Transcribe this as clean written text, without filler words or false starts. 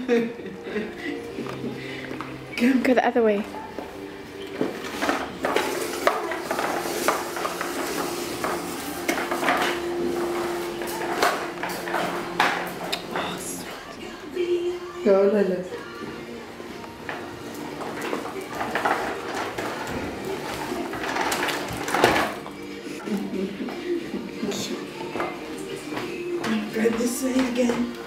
Go the other way. Go, Lola. Grab this way again.